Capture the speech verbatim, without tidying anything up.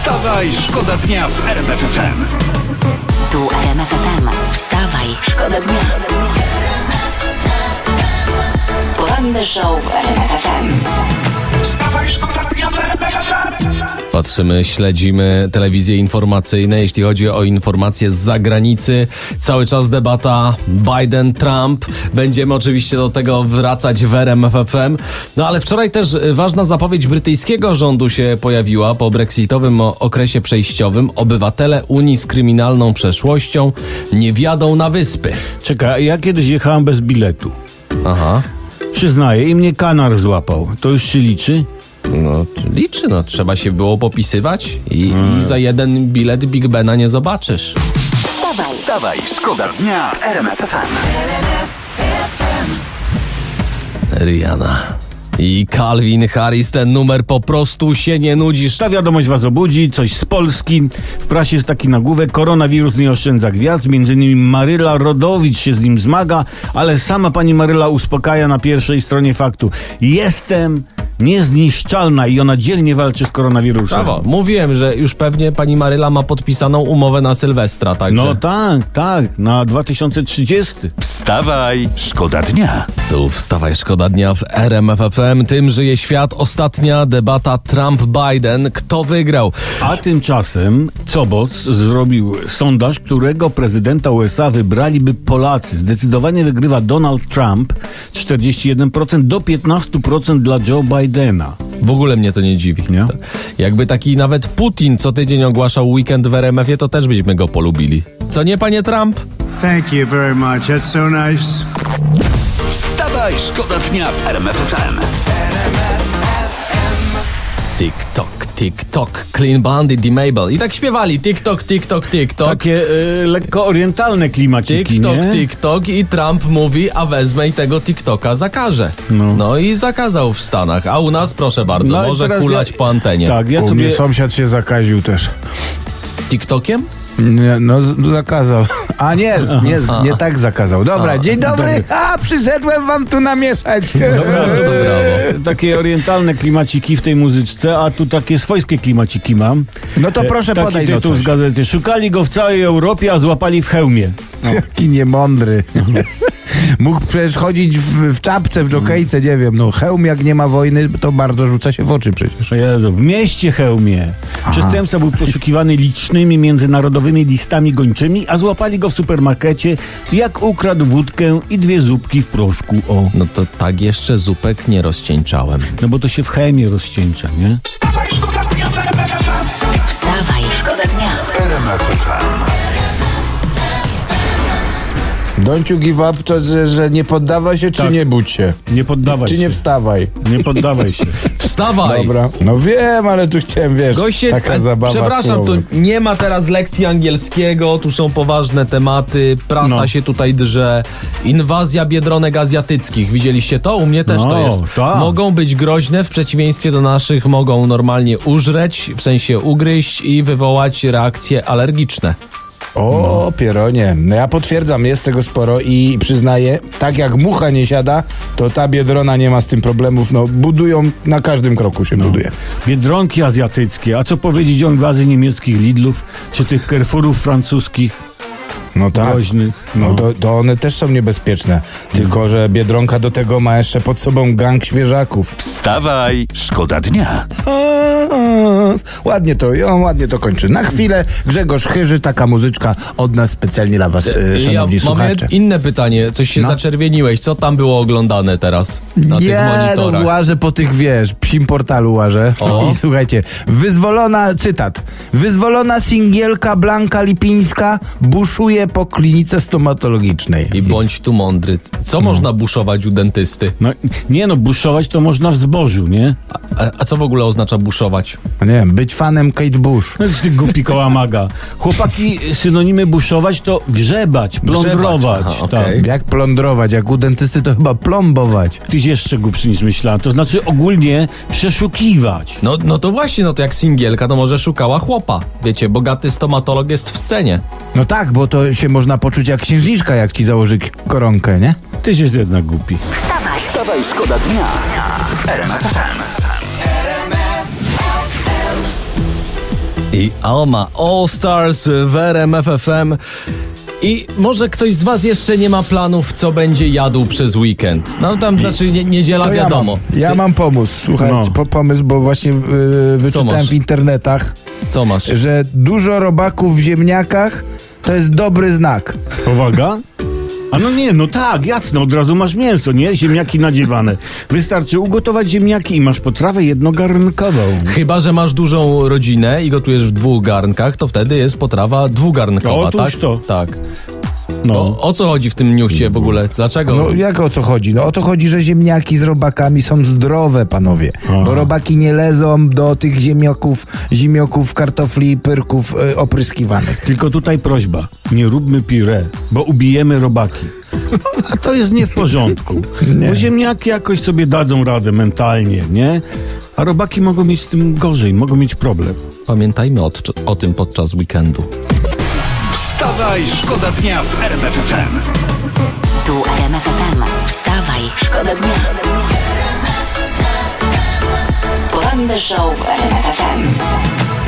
Wstawaj, szkoda dnia w R M F F M. Tu R M F F M. Wstawaj, szkoda dnia. Poranny show w R M F F M. Wstawaj, szkoda dnia w R M F F M. Patrzymy, śledzimy telewizje informacyjne. Jeśli chodzi o informacje z zagranicy, cały czas debata Biden-Trump. Będziemy oczywiście do tego wracać w R M F F M. No ale wczoraj też ważna zapowiedź brytyjskiego rządu się pojawiła. Po brexitowym okresie przejściowym obywatele Unii z kryminalną przeszłością nie wjadą na wyspy. Czekaj, ja kiedyś jechałem bez biletu. Aha. Przyznaję, i mnie kanar złapał. To już się liczy? No, liczy, no. Trzeba się było popisywać i, hmm. i za jeden bilet Big Bena nie zobaczysz. Wstawaj, Wstawaj, szkoda dnia w R M F F M. Rihanna i Calvin Harris, ten numer po prostu się nie nudzisz. Ta wiadomość was obudzi, coś z Polski. W prasie jest taki nagłówek: koronawirus nie oszczędza gwiazd, między innymi Maryla Rodowicz się z nim zmaga, ale sama pani Maryla uspokaja na pierwszej stronie faktu: jestem niezniszczalna, i ona dzielnie walczy z koronawirusem. Brawo. Mówiłem, że już pewnie pani Maryla ma podpisaną umowę na Sylwestra, także... No tak, tak, na dwa tysiące trzydziesty. Wstawaj, szkoda dnia. Tu wstawaj, szkoda dnia w R M F F M. Tym żyje świat. Ostatnia debata Trump-Biden. Kto wygrał? A tymczasem Cobos zrobił sondaż, którego prezydenta U S A wybraliby Polacy. Zdecydowanie wygrywa Donald Trump, czterdzieści jeden procent do piętnaście procent dla Joe Bidena. W ogóle mnie to nie dziwi. Nie? Jakby taki nawet Putin co tydzień ogłaszał weekend w R M F-ie, to też byśmy go polubili. Co nie, panie Trump? Thank you very much. That's so nice. Wstawaj, szkoda dnia w R M F F M. TikTok, TikTok, Clean Bandit i Mabel. I tak śpiewali TikTok, TikTok, TikTok. Takie y, lekko orientalne klimaciki, TikTok, nie? TikTok i Trump mówi, a wezmę i tego TikToka zakażę. No. no i zakazał w Stanach, a u nas proszę bardzo, No i może teraz hulać ja- po antenie. Tak, ja U sobie... mnie sąsiad się zakaził też. TikTokiem? Nie, no z- zakazał. A nie, nie, nie tak zakazał. Dobra, A, dzień dobry. A, przyszedłem wam tu namieszać. Dobra, to brawo. takie orientalne klimaciki w tej muzyczce, a tu takie swojskie klimaciki mam. No to proszę E, Taki podaj no tytuł coś. z gazety: szukali go w całej Europie, a złapali w hełmie. Jaki niemądry. Mógł przecież chodzić w, w czapce, w dżokejce, nie wiem. No hełm jak nie ma wojny, to bardzo rzuca się w oczy przecież. O Jezu, w mieście Chełmie. Przestępca był poszukiwany licznymi międzynarodowymi listami gończymi, a złapali go w supermarkecie, jak ukradł wódkę i dwie zupki w proszku. O, No to tak jeszcze zupek nie rozcieńczałem. no bo to się w chemie rozcieńcza, nie? Wstawaj, szkoda dnia w R M F F M. wstawaj, szkoda dnia. R M F F M. Don't you give up, to że, że nie poddawaj się, czy Tak. nie budź się? Nie poddawaj Czy się. nie wstawaj? Nie poddawaj się. Wstawaj! Dobra. No wiem, ale tu chciałem, wiesz, Goście, taka e, zabawa przepraszam, tu słowem. nie ma teraz lekcji angielskiego, tu są poważne tematy, prasa No. się tutaj drze, inwazja biedronek azjatyckich, widzieliście to? U mnie też No, to jest. tak. Mogą być groźne, w przeciwieństwie do naszych mogą normalnie użreć, w sensie ugryźć i wywołać reakcje alergiczne. O, pieronie. No ja potwierdzam, jest tego sporo i przyznaję, tak jak mucha nie siada, to ta biedrona nie ma z tym problemów. No, budują, na każdym kroku się buduje. Biedronki azjatyckie. A co powiedzieć o inwazji niemieckich Lidlów, czy tych Carrefourów francuskich? No tak. Groźnych. No to, to one też są niebezpieczne. Tylko że Biedronka do tego ma jeszcze pod sobą gang świeżaków. Wstawaj, szkoda dnia. Ładnie to, on ładnie to kończy. Na chwilę Grzegorz Chyży, taka muzyczka od nas specjalnie dla was, e, szanowni ja słuchacze. mam inne pytanie, coś się No. zaczerwieniłeś, co tam było oglądane teraz na tych Nie, no monitorach? łażę po tych, wiesz, psim portalu łażę. O. I słuchajcie, wyzwolona, cytat, wyzwolona singielka Blanka Lipińska buszuje po klinice stomatologicznej. I bądź tu mądry. Co można buszować u dentysty? No nie no, buszować to można w zbożu, nie? A, a co w ogóle oznacza buszować? No nie wiem, być fanem Kate Bush. No ty głupi kołamaga. Chłopaki, synonimy buszować to grzebać, plądrować. Aha, tak. okej. Jak plądrować, jak u dentysty to chyba plombować. Tyś jeszcze głupszy niż myślałem. To znaczy ogólnie przeszukiwać. No, no to właśnie, no to jak singielka, to może szukała chłopa. Wiecie, bogaty stomatolog jest w scenie. No tak, bo to się można poczuć jak księżniczka, jak ci założy k- koronkę, nie? Tyś jest jednak głupi. Wstawaj, Wstawaj, szkoda dnia w R M F F M. I Alma All Stars w R M F F M. I może ktoś z was jeszcze nie ma planów, co będzie jadł przez weekend. No tam znaczy nie, niedziela To ja wiadomo. mam, ja Ty, mam pomysł, słuchaj, No. po, pomysł, bo właśnie yy, wyczytałem masz? w internetach, co masz? że dużo robaków w ziemniakach to jest dobry znak. Powaga? A no nie, no tak, jasne, od razu masz mięso, nie? Ziemniaki nadziewane. Wystarczy ugotować ziemniaki i masz potrawę jednogarnkową. Chyba że masz dużą rodzinę i gotujesz w dwóch garnkach, to wtedy jest potrawa dwugarnkowa, Otóż tak? to. Tak. No. O, o co chodzi w tym newsie w ogóle? Dlaczego? No jak o co chodzi? No o to chodzi, że ziemniaki z robakami są zdrowe, panowie. Aha. Bo robaki nie lezą do tych ziemniaków, zimioków, kartofli, pyrków y, opryskiwanych. Tylko tutaj prośba, nie róbmy puree, bo ubijemy robaki. A to jest nie w porządku. Bo ziemniaki jakoś sobie dadzą radę mentalnie, nie? A robaki mogą mieć z tym gorzej, mogą mieć problem. Pamiętajmy o, o tym podczas weekendu. Wstawaj, szkoda dnia w R M F F M. Tu R M F F M. Wstawaj, szkoda dnia. Poranny show w R M F F M.